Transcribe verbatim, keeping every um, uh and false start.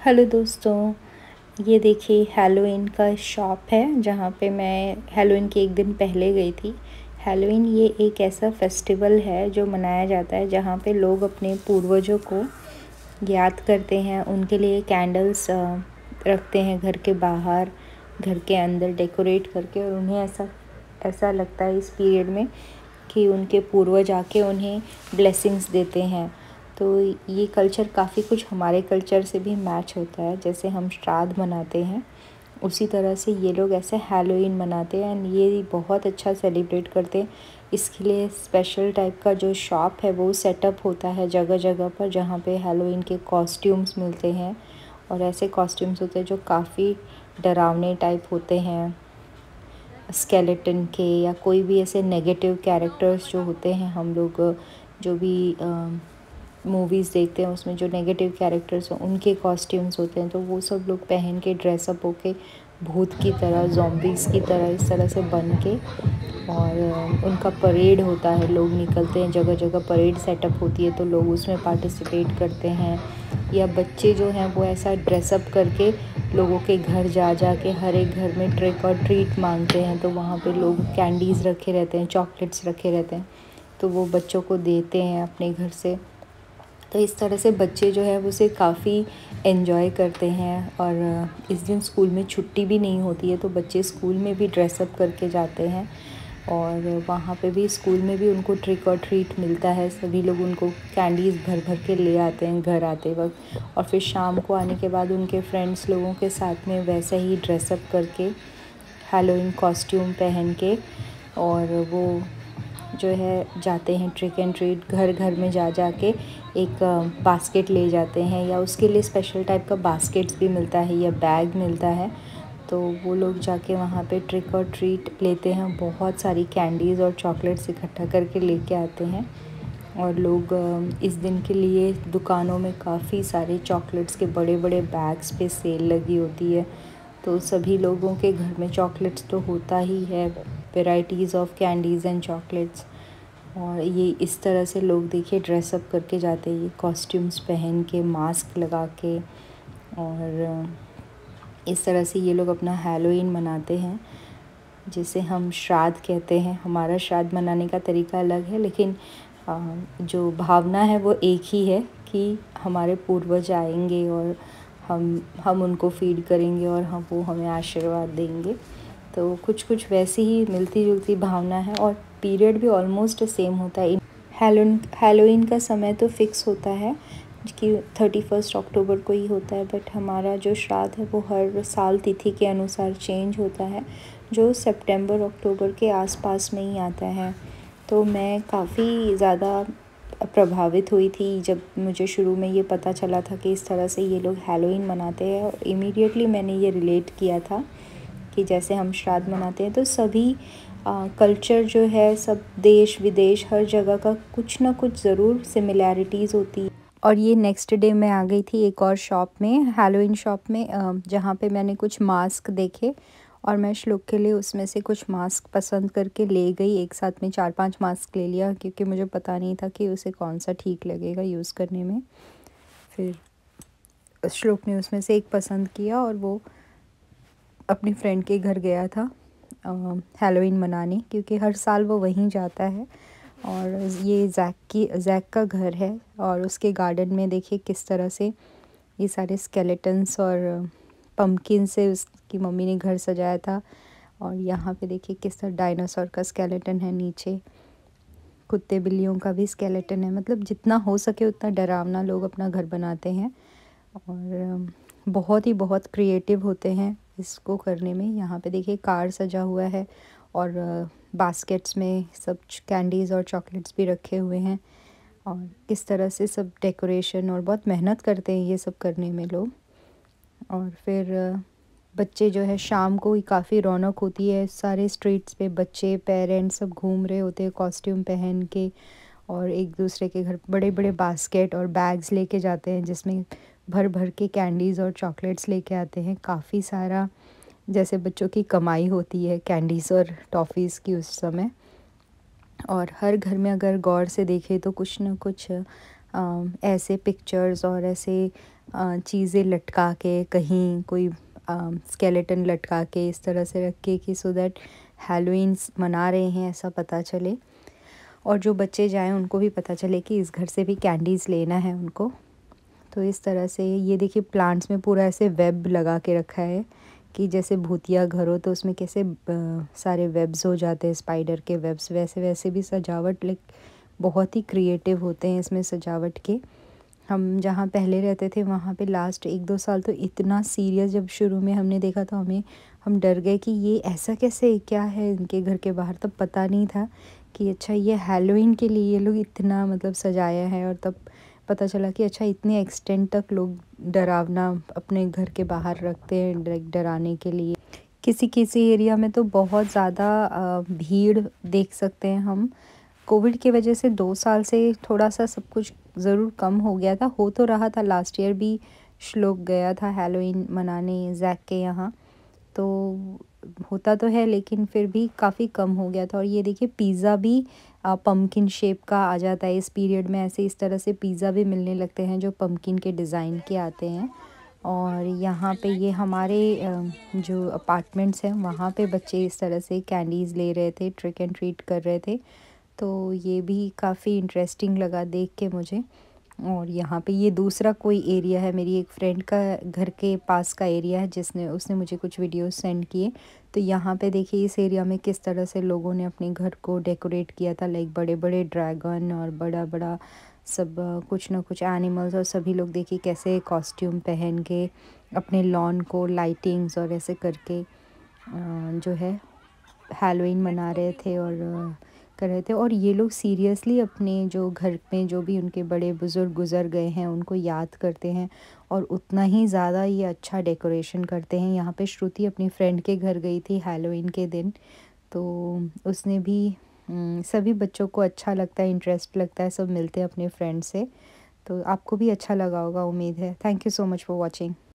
Hello दोस्तों, ये देखिए हैलोवीन का शॉप है जहाँ पे मैं हैलोवीन के एक दिन पहले गई थी। हैलोवीन ये एक ऐसा फेस्टिवल है जो मनाया जाता है जहाँ पे लोग अपने पूर्वजों को याद करते हैं, उनके लिए कैंडल्स रखते हैं घर के बाहर, घर के अंदर डेकोरेट करके, और उन्हें ऐसा ऐसा लगता है इस पीरियड में कि उनके पूर्वज आके उन्हें ब्लेसिंग्स देते हैं। तो ये कल्चर काफ़ी कुछ हमारे कल्चर से भी मैच होता है। जैसे हम श्राद्ध मनाते हैं उसी तरह से ये लोग ऐसे हैलोवीन मनाते हैं, एंड ये बहुत अच्छा सेलिब्रेट करते हैं। इसके लिए स्पेशल टाइप का जो शॉप है वो सेटअप होता है जगह जगह पर, जहाँ पे हैलोवीन के कॉस्ट्यूम्स मिलते हैं। और ऐसे कॉस्ट्यूम्स होते हैं जो काफ़ी डरावने टाइप होते हैं, स्केलेटन के या कोई भी ऐसे नेगेटिव कैरेक्टर्स जो होते हैं। हम लोग जो भी मूवीज़ देखते हैं उसमें जो नेगेटिव कैरेक्टर्स हैं उनके कॉस्ट्यूम्स होते हैं, तो वो सब लोग पहन के ड्रेसअप होके भूत की तरह, ज़ॉम्बीज़ की तरह इस तरह से बन के, और उनका परेड होता है। लोग निकलते हैं, जगह जगह परेड सेटअप होती है तो लोग उसमें पार्टिसिपेट करते हैं। या बच्चे जो हैं वो ऐसा ड्रेसअप करके लोगों के घर जा जा के हर एक घर में ट्रिक और ट्रीट मांगते हैं। तो वहाँ पे लोग कैंडीज़ रखे रहते हैं, चॉकलेट्स रखे रहते हैं, तो वो बच्चों को देते हैं अपने घर से। तो इस तरह से बच्चे जो है उसे काफ़ी एंजॉय करते हैं। और इस दिन स्कूल में छुट्टी भी नहीं होती है तो बच्चे स्कूल में भी ड्रेसअप करके जाते हैं, और वहाँ पे भी स्कूल में भी उनको ट्रिक और ट्रीट मिलता है। सभी लोग उनको कैंडीज़ भर भर के ले आते हैं घर आते वक्त, और फिर शाम को आने के बाद उनके फ्रेंड्स लोगों के साथ में वैसे ही ड्रेसअप करके हैलोवीन कॉस्ट्यूम पहन के, और वो जो है जाते हैं ट्रिक एंड ट्रीट, घर घर में जा जा के एक बास्केट ले जाते हैं, या उसके लिए स्पेशल टाइप का बास्केट्स भी मिलता है या बैग मिलता है। तो वो लोग जाके वहाँ पे ट्रिक और ट्रीट लेते हैं, बहुत सारी कैंडीज़ और चॉकलेट्स इकट्ठा करके लेके आते हैं। और लोग इस दिन के लिए दुकानों में काफ़ी सारे चॉकलेट्स के बड़े बड़े बैग्स पे सेल लगी होती है, तो सभी लोगों के घर में चॉकलेट्स तो होता ही है, varieties of candies and chocolates. और ये इस तरह से लोग देखिए ड्रेसअप करके जाते हैं, ये कॉस्ट्यूम्स पहन के, मास्क लगा के, और इस तरह से ये लोग अपना हैलोवीन मनाते हैं, जिसे हम श्राद्ध कहते हैं। हमारा श्राद्ध मनाने का तरीका अलग है, लेकिन जो भावना है वो एक ही है कि हमारे पूर्वज आएंगे और हम हम उनको फीड करेंगे और हम वो हमें आशीर्वाद देंगे। तो कुछ कुछ वैसी ही मिलती जुलती भावना है, और पीरियड भी ऑलमोस्ट सेम होता है। हैलोवीन हैलोवीन का समय तो फिक्स होता है कि थर्टी फर्स्ट अक्टूबर को ही होता है, बट हमारा जो श्राद्ध है वो हर साल तिथि के अनुसार चेंज होता है, जो सितंबर अक्टूबर के आसपास में ही आता है। तो मैं काफ़ी ज़्यादा प्रभावित हुई थी जब मुझे शुरू में ये पता चला था कि इस तरह से ये लोग हैलोवीन मनाते हैं, और इमीडिएटली मैंने ये रिलेट किया था कि जैसे हम श्राद्ध मनाते हैं तो सभी कल्चर जो है, सब देश विदेश हर जगह का कुछ ना कुछ ज़रूर सिमिलैरिटीज़ होती है। और ये नेक्स्ट डे मैं आ गई थी एक और शॉप में, हैलोवीन शॉप में, जहाँ पे मैंने कुछ मास्क देखे, और मैं श्लोक के लिए उसमें से कुछ मास्क पसंद करके ले गई। एक साथ में चार पांच मास्क ले लिया, क्योंकि मुझे पता नहीं था कि उसे कौन सा ठीक लगेगा यूज़ करने में। फिर श्लोक ने उसमें से एक पसंद किया और वो अपनी फ्रेंड के घर गया था हैलोवीन मनाने, क्योंकि हर साल वो वहीं जाता है। और ये जैक की जैक का घर है, और उसके गार्डन में देखिए किस तरह से ये सारे स्केलेटन्स और पम्पकिन से उसकी मम्मी ने घर सजाया था। और यहाँ पे देखिए किस तरह डायनासोर का स्केलेटन है, नीचे कुत्ते बिल्लियों का भी स्केलेटन है। मतलब जितना हो सके उतना डरावना लोग अपना घर बनाते हैं, और बहुत ही बहुत क्रिएटिव होते हैं इसको करने में। यहाँ पे देखिए कार सजा हुआ है, और बास्केट्स में सब कैंडीज़ और चॉकलेट्स भी रखे हुए हैं, और किस तरह से सब डेकोरेशन, और बहुत मेहनत करते हैं ये सब करने में लोग। और फिर बच्चे जो है, शाम को ही काफ़ी रौनक होती है, सारे स्ट्रीट्स पे बच्चे पेरेंट्स सब घूम रहे होते हैं कॉस्ट्यूम पहन के, और एक दूसरे के घर बड़े बड़े बास्केट और बैग्स लेके जाते हैं जिसमें भर भर के कैंडीज़ और चॉकलेट्स लेके आते हैं। काफ़ी सारा, जैसे बच्चों की कमाई होती है कैंडीज़ और टॉफ़ीज़ की उस समय। और हर घर में अगर गौर से देखें तो कुछ ना कुछ आ, ऐसे पिक्चर्स और ऐसे चीज़ें लटका के, कहीं कोई स्केलेटन लटका के इस तरह से रख के कि सो दैट हैलोवीन मना रहे हैं ऐसा पता चले, और जो बच्चे जाएं उनको भी पता चले कि इस घर से भी कैंडीज़ लेना है उनको। तो इस तरह से ये देखिए प्लांट्स में पूरा ऐसे वेब लगा के रखा है कि जैसे भूतिया घर हो तो उसमें कैसे सारे वेब्स हो जाते हैं, स्पाइडर के वेब्स, वैसे वैसे भी सजावट लाइक बहुत ही क्रिएटिव होते हैं इसमें सजावट के। हम जहाँ पहले रहते थे वहाँ पे लास्ट एक दो साल तो इतना सीरियस, जब शुरू में हमने देखा तो हमें हम डर गए कि ये ऐसा कैसे, क्या है इनके घर के बाहर। तब पता नहीं था कि अच्छा ये हैलोवीन के लिए ये लोग इतना मतलब सजाया है, और तब पता चला कि अच्छा इतने एक्सटेंट तक लोग डरावना अपने घर के बाहर रखते हैं, लाइक डराने के लिए। किसी किसी एरिया में तो बहुत ज़्यादा भीड़ देख सकते हैं हम। कोविड की वजह से दो साल से थोड़ा सा सब कुछ ज़रूर कम हो गया था, हो तो रहा था। लास्ट ईयर भी श्लोक गया था हैलोवीन मनाने जैक के यहाँ, तो होता तो है लेकिन फिर भी काफ़ी कम हो गया था। और ये देखिए पिज़्ज़ा भी पम्पकिन शेप का आ जाता है इस पीरियड में, ऐसे इस तरह से पिज़्ज़ा भी मिलने लगते हैं जो पम्पकिन के डिज़ाइन के आते हैं। और यहाँ पे ये हमारे जो अपार्टमेंट्स हैं वहाँ पे बच्चे इस तरह से कैंडीज़ ले रहे थे, ट्रिक एंड ट्रीट कर रहे थे, तो ये भी काफ़ी इंटरेस्टिंग लगा देख के मुझे। और यहाँ पे ये दूसरा कोई एरिया है, मेरी एक फ्रेंड का घर के पास का एरिया है जिसने उसने मुझे कुछ वीडियोस सेंड किए। तो यहाँ पे देखिए इस एरिया में किस तरह से लोगों ने अपने घर को डेकोरेट किया था, लाइक बड़े बड़े ड्रैगन और बड़ा बड़ा सब कुछ ना कुछ एनिमल्स, और सभी लोग देखिए कैसे कॉस्ट्यूम पहन के अपने लॉन को लाइटिंग्स और ऐसे करके जो है हैलोवीन मना रहे थे और कर रहे थे। और ये लोग सीरियसली अपने जो घर में जो भी उनके बड़े बुज़ुर्ग गुज़र गए हैं उनको याद करते हैं, और उतना ही ज़्यादा ये अच्छा डेकोरेशन करते हैं। यहाँ पे श्रुति अपनी फ्रेंड के घर गई थी हैलोवीन के दिन, तो उसने भी सभी बच्चों को अच्छा लगता है, इंटरेस्ट लगता है, सब मिलते हैं अपने फ्रेंड से। तो आपको भी अच्छा लगा होगा उम्मीद है। Thank you so much for watching.